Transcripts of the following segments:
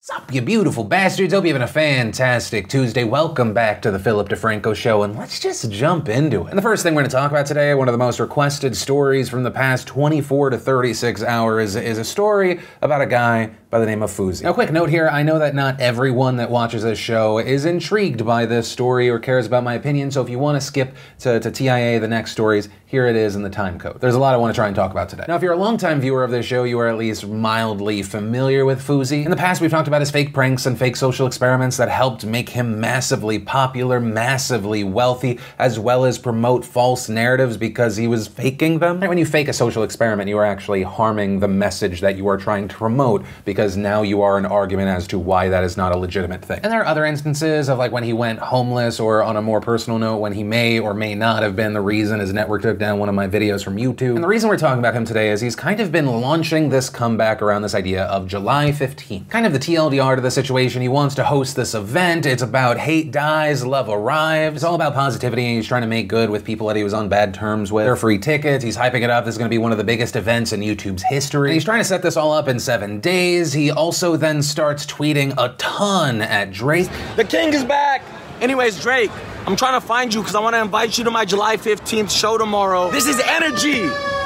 Sup, you beautiful bastards. Hope you're having a fantastic Tuesday. Welcome back to the Philip DeFranco Show, and let's just jump into it. And the first thing we're going to talk about today, one of the most requested stories from the past 24 to 36 hours, is a story about a guy by the name of Fousey. Now, quick note here, I know that not everyone that watches this show is intrigued by this story or cares about my opinion, so if you want to skip to TIA, the next stories, here it is in the time code. There's a lot I want to try and talk about today. Now, if you're a longtime viewer of this show, you are at least mildly familiar with Fousey. In the past, we've talked about his fake pranks and fake social experiments that helped make him massively popular, massively wealthy, as well as promote false narratives because he was faking them. When you fake a social experiment, you are actually harming the message that you are trying to promote because now you are an argument as to why that is not a legitimate thing. And there are other instances of like when he went homeless, or on a more personal note, when he may or may not have been the reason his network took down one of my videos from YouTube. And the reason we're talking about him today is he's kind of been launching this comeback around this idea of July 15th. Kind of the TLDR to the situation. He wants to host this event. It's about hate dies, love arrives. It's all about positivity, and he's trying to make good with people that he was on bad terms with. There are free tickets. He's hyping it up. This is going to be one of the biggest events in YouTube's history. And he's trying to set this all up in 7 days. He also then starts tweeting a ton at Drake. The king is back! Anyways, Drake, I'm trying to find you because I want to invite you to my July 15th show tomorrow. This is energy!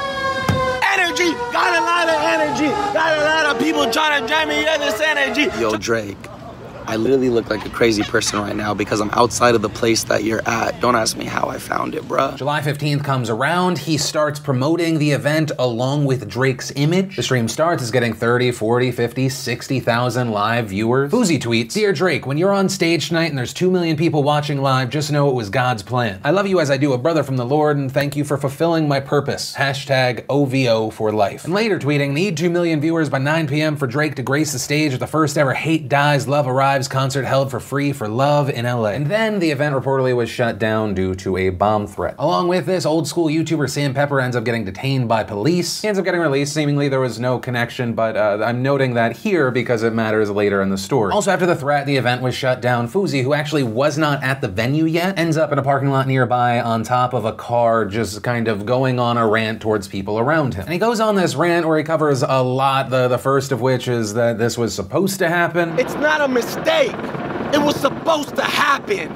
Energy! Got a lot of energy! Got a lot of people trying to jam me in this energy! Yo, Drake, I literally look like a crazy person right now because I'm outside of the place that you're at. Don't ask me how I found it, bruh. July 15th comes around, he starts promoting the event along with Drake's image. The stream starts, is getting 30, 40, 50, 60,000 live viewers. Fousey tweets, "Dear Drake, when you're on stage tonight and there's 2 million people watching live, just know it was God's plan. I love you as I do a brother from the Lord, and thank you for fulfilling my purpose. Hashtag OVO for life." And later tweeting, "Need 2 million viewers by 9 p.m. for Drake to grace the stage at the first ever Hate Dies, Love Arrives concert held for free for love in LA." And then the event reportedly was shut down due to a bomb threat. Along with this, old school YouTuber Sam Pepper ends up getting detained by police. He ends up getting released. Seemingly there was no connection, but I'm noting that here because it matters later in the story. Also, after the threat, the event was shut down. Fousey, who actually was not at the venue yet, ends up in a parking lot nearby on top of a car, just kind of going on a rant towards people around him. And he goes on this rant where he covers a lot, the first of which is that this was supposed to happen. It's not a mistake. It was supposed to happen.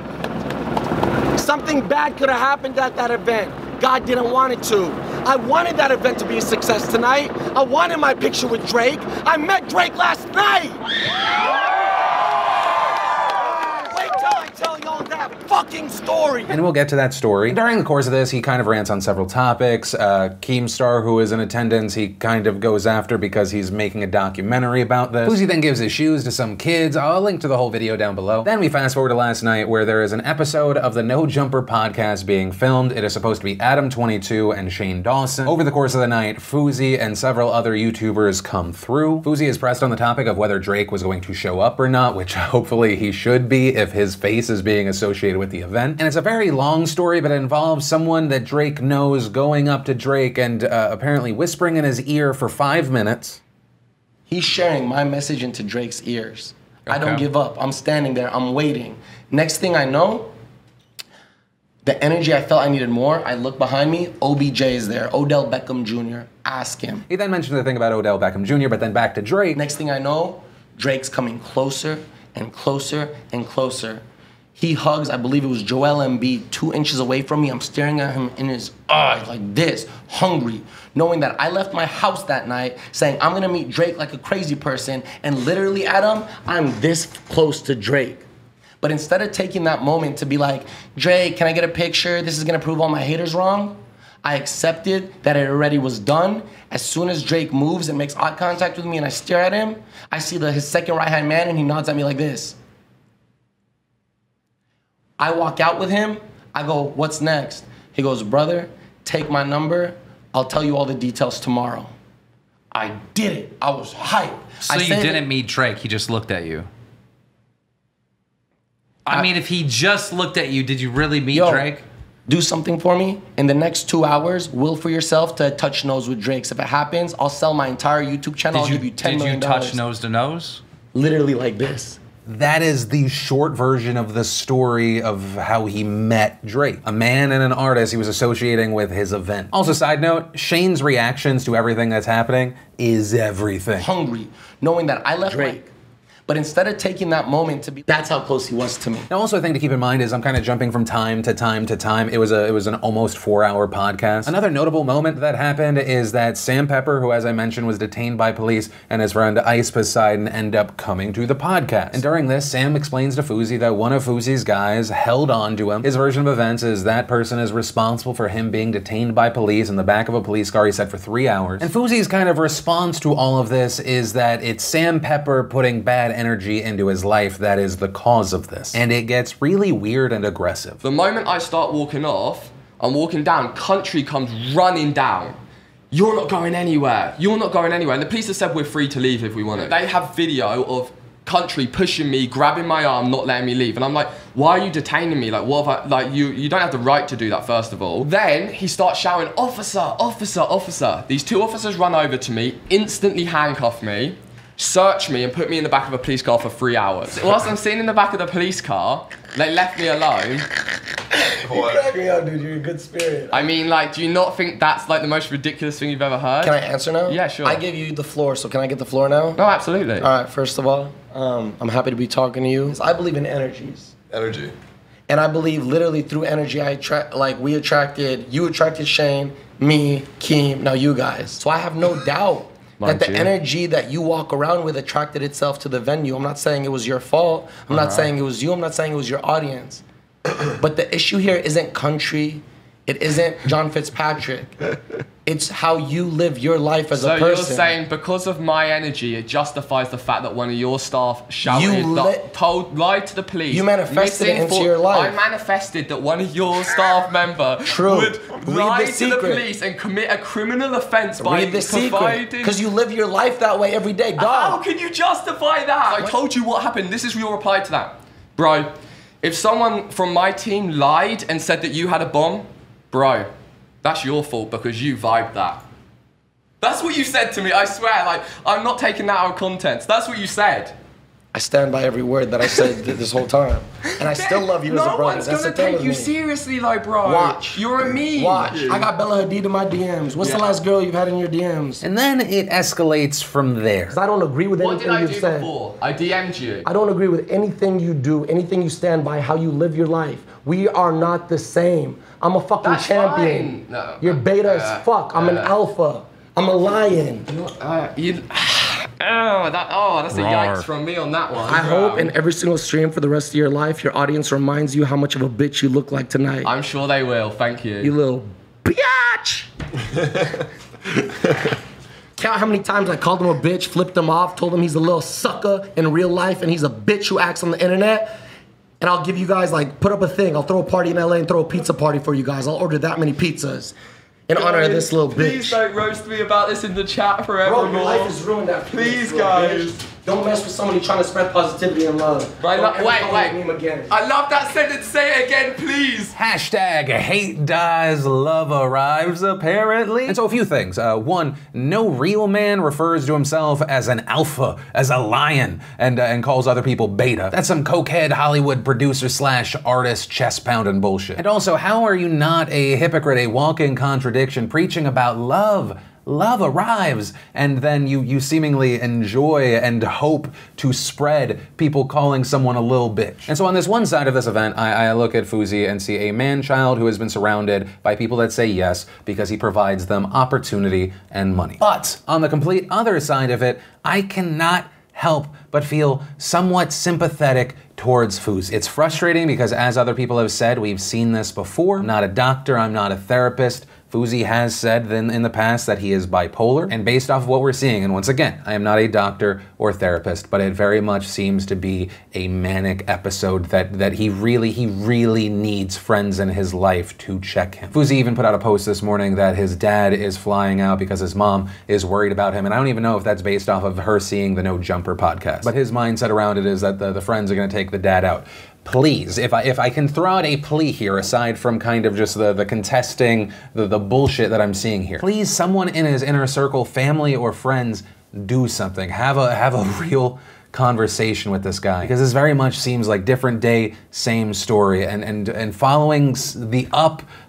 Something bad could have happened at that event. God didn't want it to. I wanted that event to be a success tonight. I wanted my picture with Drake. I met Drake last night. Wait till I tell y'all that fucking story. And we'll get to that story. During the course of this, he kind of rants on several topics. Keemstar, who is in attendance, he kind of goes after because he's making a documentary about this. Fousey then gives his shoes to some kids. I'll link to the whole video down below. Then we fast forward to last night where there is an episode of the No Jumper podcast being filmed. It is supposed to be Adam22 and Shane Dawson. Over the course of the night, Fousey and several other YouTubers come through. Fousey is pressed on the topic of whether Drake was going to show up or not, which hopefully he should be if his face is being associated with the event. And it's a very long story, but it involves someone that Drake knows going up to Drake and apparently whispering in his ear for 5 minutes. He's sharing my message into Drake's ears. Okay. I don't give up. I'm standing there. I'm waiting. Next thing I know, the energy I felt I needed more, I look behind me, OBJ is there, Odell Beckham Jr. Ask him. He then mentioned the thing about Odell Beckham Jr., but then back to Drake. Next thing I know, Drake's coming closer and closer and closer. He hugs, I believe it was Joel Embiid, 2 inches away from me. I'm staring at him in his eyes like this, hungry, knowing that I left my house that night saying I'm gonna meet Drake like a crazy person, and literally, Adam, I'm this close to Drake. But instead of taking that moment to be like, Drake, can I get a picture? This is gonna prove all my haters wrong. I accepted that it already was done. As soon as Drake moves and makes eye contact with me and I stare at him, I see his second right-hand man and he nods at me like this. I walk out with him, I go, what's next? He goes, brother, take my number, I'll tell you all the details tomorrow. I did it, I was hyped. So you didn't meet Drake, he just looked at you? I mean, if he just looked at you, did you really meet Drake? Do something for me. In the next 2 hours, will for yourself to touch nose with Drake. If it happens, I'll sell my entire YouTube channel, I'll give you $10 million. Did you touch nose to nose? Literally like this. That is the short version of the story of how he met Drake. A man and an artist he was associating with his event. Also, side note, Shane's reactions to everything that's happening is everything. Hungry, knowing that I left Drake. But instead of taking that moment to be, that's how close he was to me. Now, also a thing to keep in mind is I'm kind of jumping from time to time to time. It was an almost 4-hour podcast. Another notable moment that happened is that Sam Pepper, who, as I mentioned, was detained by police, and his friend Ice Poseidon end up coming to the podcast. And during this, Sam explains to Fousey that one of Fousey's guys held on to him. His version of events is that person is responsible for him being detained by police in the back of a police car, he said, for 3 hours. And Fousey's kind of response to all of this is that it's Sam Pepper putting bad energy into his life that is the cause of this. And it gets really weird and aggressive. The moment I start walking off, I'm walking down, Country comes running down. You're not going anywhere. You're not going anywhere. And the police have said we're free to leave if we want it. They have video of Country pushing me, grabbing my arm, not letting me leave. And I'm like, why are you detaining me? Like, what have I, like, you don't have the right to do that, first of all. Then he starts shouting, officer, officer, officer. These 2 officers run over to me, instantly handcuff me, search me and put me in the back of a police car for 3 hours. Whilst I'm sitting in the back of the police car, they left me alone. You crack me up, dude. You're a good spirit. I mean, like, do you not think that's like the most ridiculous thing you've ever heard? Can I answer now? Yeah, sure. I gave you the floor, so can I get the floor now? No, absolutely. All right, first of all, I'm happy to be talking to you. I believe in energies. Energy. And I believe literally through energy, you attracted Shane, me, Keem, now you guys. So I have no doubt that the energy that you walk around with attracted itself to the venue. I'm not saying it was your fault. I'm not saying it was you. I'm not saying it was your audience. But the issue here isn't Country. It isn't John Fitzpatrick. It's how you live your life as a person. So you're saying because of my energy, it justifies the fact that one of your staff shouted, lied to the police. You manifested it into your life. I manifested that one of your staff member would lie to the police and commit a criminal offense by providing. Because you live your life that way every day, dog. How can you justify that? I told you what happened. This is your reply to that. Bro, if someone from my team lied and said that you had a bomb, bro, that's your fault because you vibed that. That's what you said to me, I swear. Like, I'm not taking that out of context. That's what you said. I stand by every word that I said this whole time. And I still love you as a brother. No one's gonna take you seriously, like, bro. Watch. You're a meme. Watch. I got Bella Hadid in my DMs. What's the last girl you've had in your DMs? And then it escalates from there. Because I don't agree with anything you've said. What did I do before? I DM'd you. I don't agree with anything you do, anything you stand by, how you live your life. We are not the same. I'm a fucking champion. No, You're beta as fuck. I'm an alpha. I'm a lion. That's a yikes from me on that one. I hope in every single stream for the rest of your life, your audience reminds you how much of a bitch you look like tonight. I'm sure they will. Thank you. You little bitch. Count how many times I called him a bitch, flipped him off, told him he's a little sucker in real life and he's a bitch who acts on the internet. And I'll give you guys, like, put up a thing. I'll throw a party in LA and throw a pizza party for you guys. I'll order that many pizzas in honor of this little bitch. Please don't roast me about this in the chat forever. Bro, your life is ruined after Please, this, guys. Bitch. Don't mess with somebody trying to spread positivity and love. Wait. Again. I love that sentence. Say it again, please. Hashtag hate dies, love arrives, apparently. And so a few things. One, no real man refers to himself as an alpha, as a lion, and calls other people beta. That's some cokehead Hollywood producer / artist chest pounding bullshit. And also, how are you not a hypocrite, a walking contradiction, preaching about love? Love arrives, and then you seemingly enjoy and hope to spread people calling someone a little bitch. And so on this one side of this event, I look at Fousey and see a man-child who has been surrounded by people that say yes because he provides them opportunity and money. But on the complete other side of it, I cannot help but feel somewhat sympathetic towards Fousey. It's frustrating because, as other people have said, we've seen this before. I'm not a doctor, I'm not a therapist. Fousey has said in the past that he is bipolar, and based off of what we're seeing, and once again, I am not a doctor or therapist, but it very much seems to be a manic episode that he really needs friends in his life to check him. Fousey even put out a post this morning that his dad is flying out because his mom is worried about him, and I don't even know if that's based off of her seeing the No Jumper podcast. But his mindset around it is that the friends are gonna take the dad out. Please, if I can throw out a plea here, aside from kind of just the contesting, the bullshit that I'm seeing here, please, someone in his inner circle, family or friends, do something. Have a real conversation with this guy, because this very much seems like different day, same story, and following the up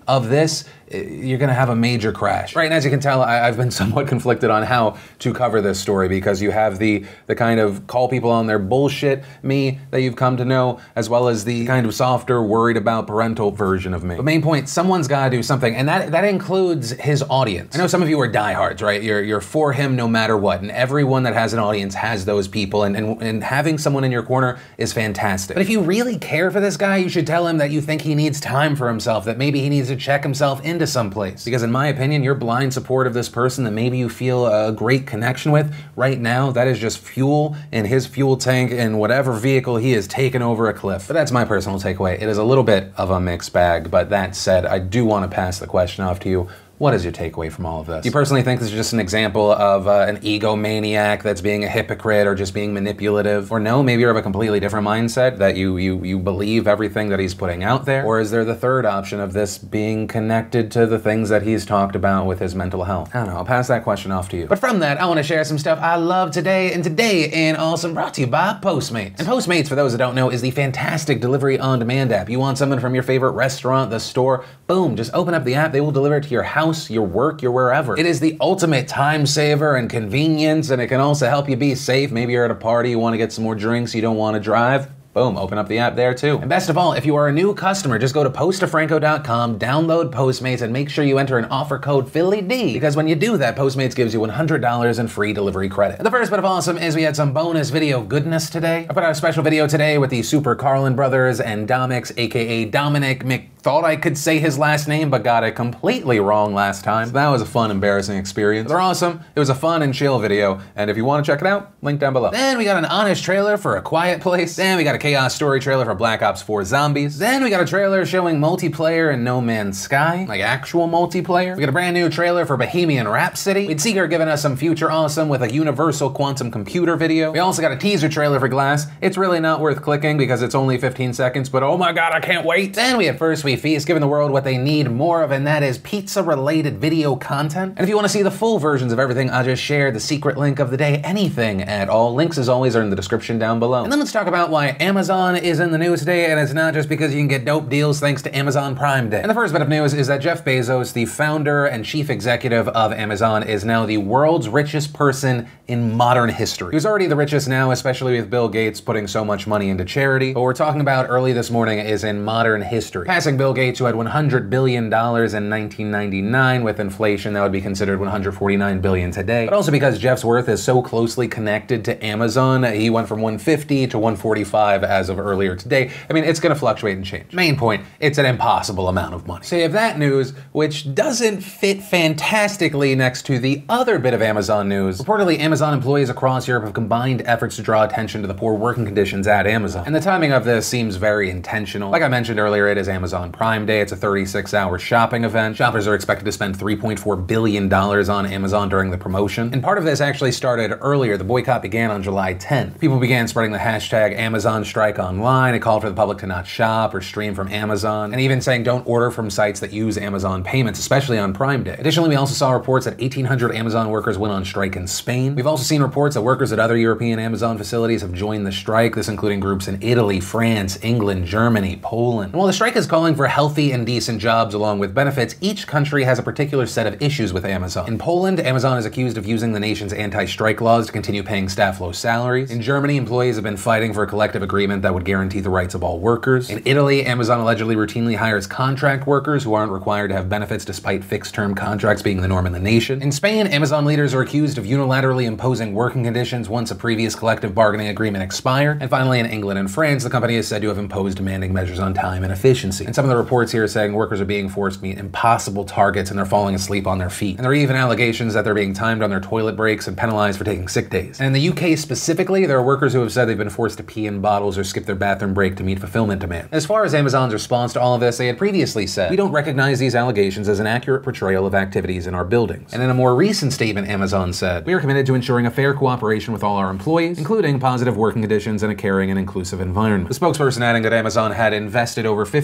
of this, you're gonna have a major crash. Right, and as you can tell, I've been somewhat conflicted on how to cover this story, because you have the kind of call people on their bullshit me that you've come to know, as well as the kind of softer, worried about parental version of me. But main point, someone's gotta do something, and that includes his audience. I know some of you are diehards, right? You're for him no matter what, and everyone that has an audience has those people, and having someone in your corner is fantastic. But if you really care for this guy, you should tell him that you think he needs time for himself, that maybe he needs to check himself into someplace. Because in my opinion, your blind support of this person that maybe you feel a great connection with right now, that is just fuel in his fuel tank in whatever vehicle he is taking over a cliff. But that's my personal takeaway. It is a little bit of a mixed bag, but that said, I do want to pass the question off to you. What is your takeaway from all of this? Do you personally think this is just an example of an egomaniac that's being a hypocrite or just being manipulative? Or no, maybe you're of a completely different mindset, that you believe everything that he's putting out there? Or is there the third option of this being connected to the things that he's talked about with his mental health? I don't know, I'll pass that question off to you. But from that, I want to share some stuff I love today, and today in Awesome brought to you by Postmates. And Postmates, for those that don't know, is the fantastic delivery on demand app. You want something from your favorite restaurant, the store, boom, just open up the app, they will deliver it to your house, your work, your wherever. It is the ultimate time saver and convenience, and it can also help you be safe. Maybe you're at a party, you want to get some more drinks, you don't want to drive. Boom, open up the app there too. And best of all, if you are a new customer, just go to postafranco.com, download Postmates, and make sure you enter an offer code PHILLYD, because when you do that, Postmates gives you $100 in free delivery credit. And the first bit of awesome is we had some bonus video goodness today. I put out a special video today with the Super Carlin brothers and Domix, aka Dominic Mc. Thought I could say his last name, but got it completely wrong last time. So that was a fun, embarrassing experience. They're awesome. It was a fun and chill video, and if you want to check it out, link down below. Then we got an honest trailer for A Quiet Place. Then we got a Chaos Story trailer for Black Ops 4 Zombies. Then we got a trailer showing multiplayer in No Man's Sky, like actual multiplayer. We got a brand new trailer for Bohemian Rhapsody. We had Seeker giving us some future awesome with a Universal Quantum Computer video. We also got a teaser trailer for Glass. It's really not worth clicking because it's only 15 seconds, but oh my god, I can't wait. Then we had First We Feast, giving the world what they need more of, and that is pizza-related video content. And if you want to see the full versions of everything I just shared, the secret link of the day, anything at all, links as always are in the description down below. And then let's talk about why Amazon is in the news today, and it's not just because you can get dope deals thanks to Amazon Prime Day. And the first bit of news is that Jeff Bezos, the founder and chief executive of Amazon, is now the world's richest person in modern history. He was already the richest now, especially with Bill Gates putting so much money into charity. But what we're talking about early this morning is in modern history. Passing Bill Gates, who had $100 billion in 1999. With inflation, that would be considered $149 billion today. But also because Jeff's worth is so closely connected to Amazon, he went from 150 to 145 as of earlier today. I mean, it's gonna fluctuate and change. Main point, it's an impossible amount of money. So you have that news, which doesn't fit fantastically next to the other bit of Amazon news. Reportedly, Amazon employees across Europe have combined efforts to draw attention to the poor working conditions at Amazon. And the timing of this seems very intentional. Like I mentioned earlier, it is Amazon Prime Day. It's a 36-hour shopping event. Shoppers are expected to spend $3.4 billion on Amazon during the promotion. And part of this actually started earlier. The boycott began on July 10th. People began spreading the hashtag Amazon Strike online. It called for the public to not shop or stream from Amazon, and even saying don't order from sites that use Amazon payments, especially on Prime Day. Additionally, we also saw reports that 1,800 Amazon workers went on strike in Spain. We've also seen reports that workers at other European Amazon facilities have joined the strike, this including groups in Italy, France, England, Germany, Poland. And while the strike is calling for healthy and decent jobs along with benefits, each country has a particular set of issues with Amazon. In Poland, Amazon is accused of using the nation's anti-strike laws to continue paying staff low salaries. In Germany, employees have been fighting for a collective agreement that would guarantee the rights of all workers. In Italy, Amazon allegedly routinely hires contract workers who aren't required to have benefits despite fixed-term contracts being the norm in the nation. In Spain, Amazon leaders are accused of unilaterally imposing working conditions once a previous collective bargaining agreement expired. And finally, in England and France, the company is said to have imposed demanding measures on time and efficiency. And some of the reports here are saying workers are being forced to meet impossible targets and they're falling asleep on their feet. And there are even allegations that they're being timed on their toilet breaks and penalized for taking sick days. And in the UK specifically, there are workers who have said they've been forced to pee in bottles or skip their bathroom break to meet fulfillment demand. As far as Amazon's response to all of this, they had previously said, "We don't recognize these allegations as an accurate portrayal of activities in our buildings." And in a more recent statement, Amazon said, "We are committed to ensuring a fair cooperation with all our employees, including positive working conditions and a caring and inclusive environment." The spokesperson adding that Amazon had invested over $15 billion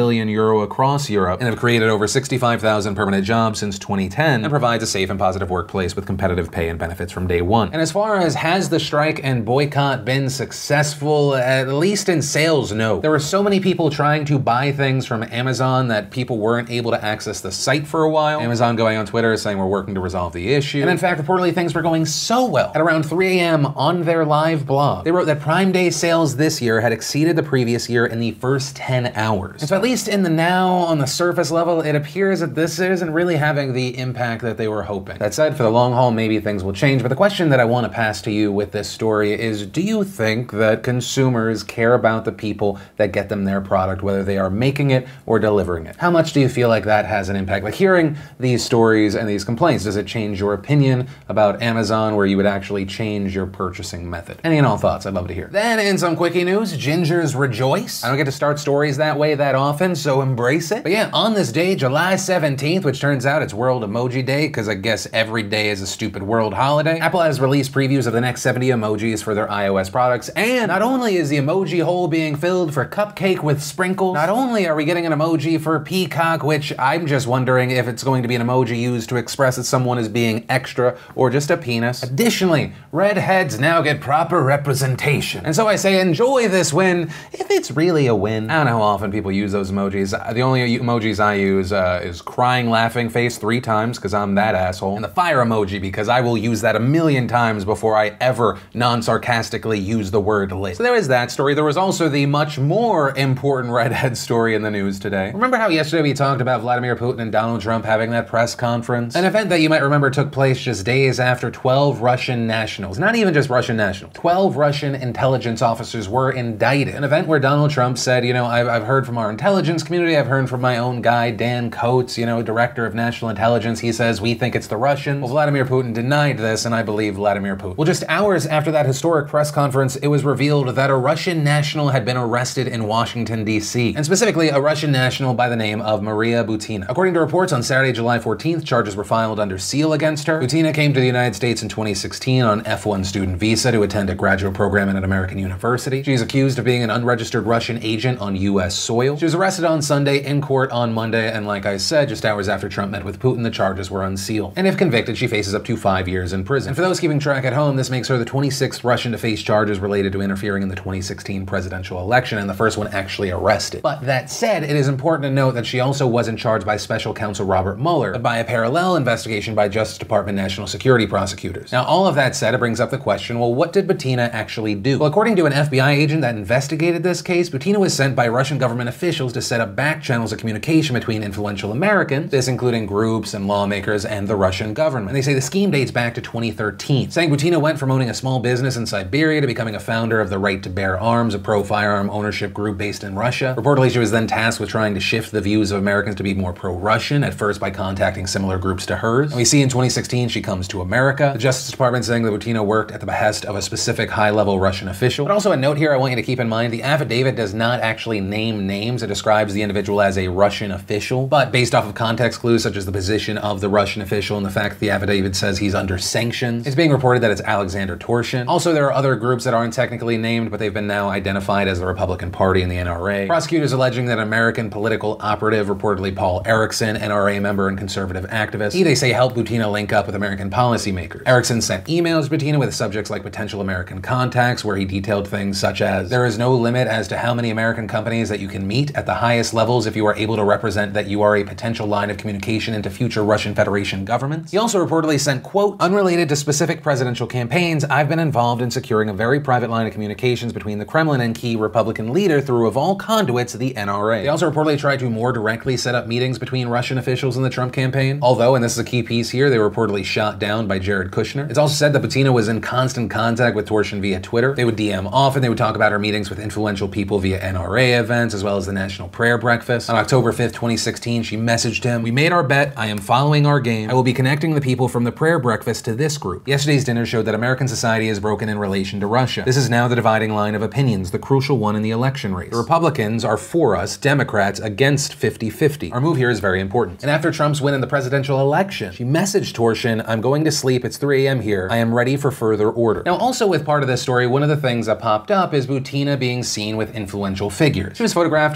billion euro across Europe and have created over 65,000 permanent jobs since 2010 and provides a safe and positive workplace with competitive pay and benefits from day one. And as far as has the strike and boycott been successful, at least in sales, no. There were so many people trying to buy things from Amazon that people weren't able to access the site for a while. Amazon going on Twitter saying we're working to resolve the issue. And in fact, reportedly things were going so well. At around 3 a.m. on their live blog, they wrote that Prime Day sales this year had exceeded the previous year in the first 10 hours. And so at least in the now, on the surface level, it appears that this isn't really having the impact that they were hoping. That said, for the long haul, maybe things will change. But the question that I want to pass to you with this story is, do you think that consumers care about the people that get them their product, whether they are making it or delivering it? How much do you feel like that has an impact? Like hearing these stories and these complaints, does it change your opinion about Amazon where you would actually change your purchasing method? Any and all thoughts, I'd love to hear. Then in some quickie news, gingers rejoice. I don't get to start stories that way that often, so embrace it. But yeah, on this day, July 17th, which turns out it's World Emoji Day, because I guess every day is a stupid world holiday, Apple has released previews of the next 70 emojis for their iOS products, and not only is the emoji hole being filled for cupcake with sprinkles, not only are we getting an emoji for peacock, which I'm just wondering if it's going to be an emoji used to express that someone is being extra or just a penis. Additionally, redheads now get proper representation. And so I say enjoy this win, if it's really a win. I don't know how often people use those emojis. The only emojis I use is crying laughing face 3 times, because I'm that asshole, and the fire emoji, because I will use that a million times before I ever non-sarcastically use the word lit. So there is that story. There was also the much more important redhead story in the news today. Remember how yesterday we talked about Vladimir Putin and Donald Trump having that press conference? An event that you might remember took place just days after 12 Russian nationals, not even just Russian nationals, 12 Russian intelligence officers were indicted. An event where Donald Trump said, you know, I've heard from our intelligence community, I've heard from my own guy, Dan Coates, you know, director of national intelligence. He says, we think it's the Russians. Well, Vladimir Putin denied this, and I believe Vladimir Putin. Well, just hours after that historic press conference, it was revealed that a Russian national had been arrested in Washington, D.C., and specifically a Russian national by the name of Maria Butina. According to reports, on Saturday, July 14th, charges were filed under seal against her. Butina came to the United States in 2016 on F1 student visa to attend a graduate program at an American university. She is accused of being an unregistered Russian agent on U.S. soil. She was arrested on Sunday, in court on Monday, and like I said, just hours after Trump met with Putin, the charges were unsealed. And if convicted, she faces up to 5 years in prison. And for those keeping track at home, this makes her the 26th Russian to face charges related to interfering in the 2016 presidential election, and the first one actually arrested. But that said, it is important to note that she also wasn't charged by special counsel Robert Mueller, but by a parallel investigation by Justice Department national security prosecutors. Now, all of that said, it brings up the question, well, what did Butina actually do? Well, according to an FBI agent that investigated this case, Butina was sent by Russian government officials to set up back channels of communication between influential Americans, this including groups and lawmakers and the Russian government. And they say the scheme dates back to 2013, saying Butina went from owning a small business in Siberia to becoming a founder of the Right to Bear Arms, a pro-firearm ownership group based in Russia. Reportedly, she was then tasked with trying to shift the views of Americans to be more pro-Russian, at first by contacting similar groups to hers. And we see in 2016 she comes to America. The Justice Department saying that Butina worked at the behest of a specific high-level Russian official. But also a note here I want you to keep in mind, the affidavit does not actually name names. It describes the individual as a Russian official, but based off of context clues such as the position of the Russian official and the fact that the affidavit says he's under sanctions, it's being reported that it's Alexander Torshin. Also, there are other groups that aren't technically named, but they've been now identified as the Republican Party and the NRA. Prosecutors alleging that American political operative, reportedly Paul Erickson, NRA member and conservative activist, he, they say, helped Butina link up with American policymakers. Erickson sent emails to Butina with subjects like potential American contacts, where he detailed things such as, there is no limit as to how many American companies that you can meet at the highest levels if you are able to represent that you are a potential line of communication into future Russian Federation governments. He also reportedly sent, quote, unrelated to specific presidential campaigns, I've been involved in securing a very private line of communications between the Kremlin and key Republican leader through, of all conduits, the NRA. They also reportedly tried to more directly set up meetings between Russian officials in the Trump campaign, although, and this is a key piece here, they were reportedly shot down by Jared Kushner. It's also said that Butina was in constant contact with Torshin via Twitter. They would DM often, they would talk about her meetings with influential people via NRA events, as well as the National Prayer Breakfast. On October 5th, 2016, she messaged him, we made our bet, I am following our game, I will be connecting the people from the prayer breakfast to this group. Yesterday's dinner showed that American society is broken in relation to Russia. This is now the dividing line of opinions, the crucial one in the election race. The Republicans are for us, Democrats against 50-50. Our move here is very important. And after Trump's win in the presidential election, she messaged Torshin, I'm going to sleep, it's 3 a.m. here, I am ready for further order. Now, also with part of this story, one of the things that popped up is Butina being seen with influential figures. She was photographed at events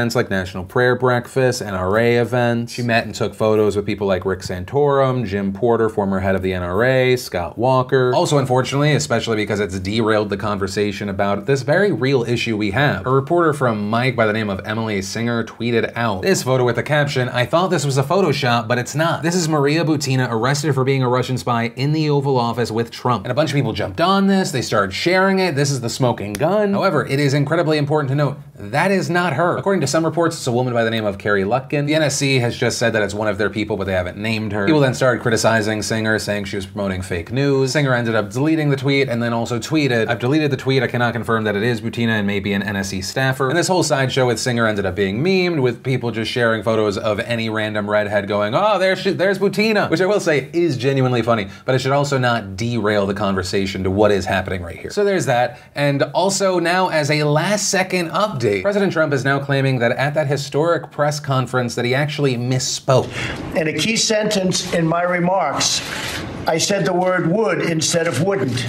events like National Prayer Breakfast, NRA events. She met and took photos with people like Rick Santorum, Jim Porter, former head of the NRA, Scott Walker. Also, unfortunately, especially because it's derailed the conversation about this very real issue we have, a reporter from Mike by the name of Emily Singer tweeted out this photo with the caption, "I thought this was a Photoshop, but it's not. This is Maria Butina arrested for being a Russian spy in the Oval Office with Trump." And a bunch of people jumped on this, they started sharing it, this is the smoking gun. However, it is incredibly important to note, that is not her. According to some reports, it's a woman by the name of Carrie Lutkin. The NSC has just said that it's one of their people, but they haven't named her. People then started criticizing Singer, saying she was promoting fake news. Singer ended up deleting the tweet and then also tweeted, "I've deleted the tweet, I cannot confirm that it is Butina and maybe an NSC staffer." And this whole sideshow with Singer ended up being memed, with people just sharing photos of any random redhead going, "Oh, there's Butina," which I will say is genuinely funny, but it should also not derail the conversation to what is happening right here. So there's that. And also now, as a last second update, President Trump is now claiming that at that historic press conference that he actually misspoke. In a key sentence in my remarks, I said the word would instead of wouldn't.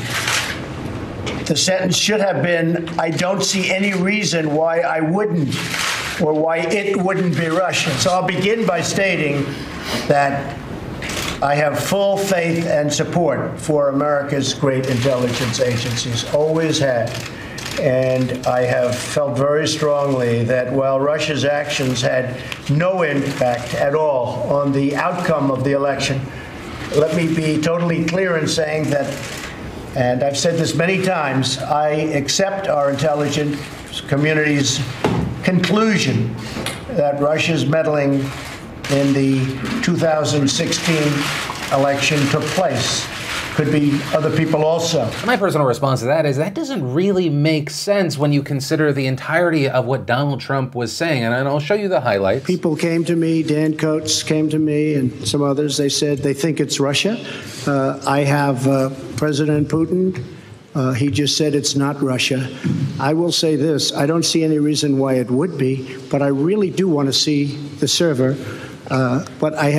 The sentence should have been, "I don't see any reason why I wouldn't, or why it wouldn't be Russian." So I'll begin by stating that I have full faith and support for America's great intelligence agencies, always had. And I have felt very strongly that while Russia's actions had no impact at all on the outcome of the election, let me be totally clear in saying that, and I've said this many times, I accept our intelligence community's conclusion that Russia's meddling in the 2016 election took place. Could be other people also. My personal response to that is that doesn't really make sense when you consider the entirety of what Donald Trump was saying, and I'll show you the highlights. People came to me, Dan Coates came to me, and some others. They said they think it's Russia. I have President Putin. He just said it's not Russia. I will say this, I don't see any reason why it would be, but I really do want to see the server. But I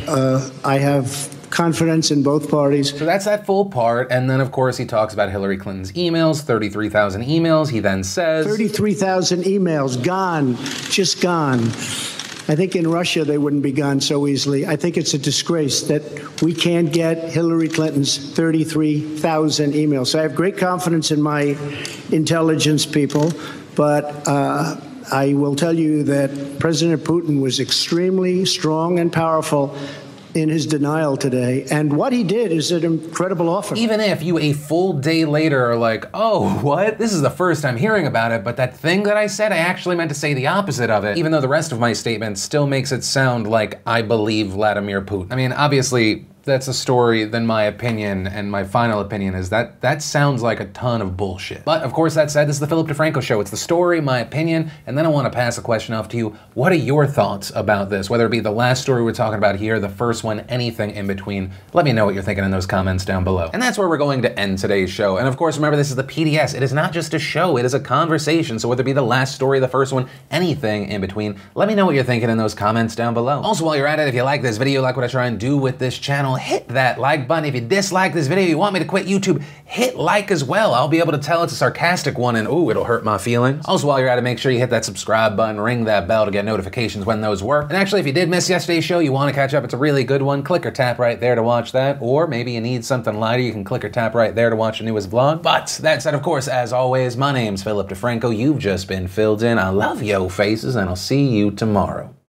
have confidence in both parties. So that's that full part, and then of course he talks about Hillary Clinton's emails, 33,000 emails. He then says 33,000 emails gone, just gone. I think in Russia they wouldn't be gone so easily. I think it's a disgrace that we can't get Hillary Clinton's 33,000 emails. So I have great confidence in my intelligence people, but I will tell you that President Putin was extremely strong and powerful in his denial today, and what he did is an incredible offer. Even if you a full day later are like, "Oh, what? This is the first time hearing about it, but that thing that I said, I actually meant to say the opposite of it," even though the rest of my statement still makes it sound like I believe Vladimir Putin. I mean, obviously, that's a story, then my opinion, and my final opinion is that that sounds like a ton of bullshit. But of course, that said, this is the Philip DeFranco Show. It's the story, my opinion, and then I want to pass a question off to you. What are your thoughts about this? Whether it be the last story we're talking about here, the first one, anything in between, let me know what you're thinking in those comments down below. And that's where we're going to end today's show. And of course, remember, this is the PDS. It is not just a show, it is a conversation. So whether it be the last story, the first one, anything in between, let me know what you're thinking in those comments down below. Also, while you're at it, if you like this video, like what I try and do with this channel, hit that like button. If you dislike this video, you want me to quit YouTube, hit like as well. I'll be able to tell it's a sarcastic one and ooh, it'll hurt my feelings. Also, while you're at it, make sure you hit that subscribe button, ring that bell to get notifications when those work. And actually, if you did miss yesterday's show, you want to catch up, it's a really good one, click or tap right there to watch that. Or maybe you need something lighter, you can click or tap right there to watch the newest vlog. But that said, of course, as always, my name's Philip DeFranco. You've just been filled in. I love yo faces, and I'll see you tomorrow.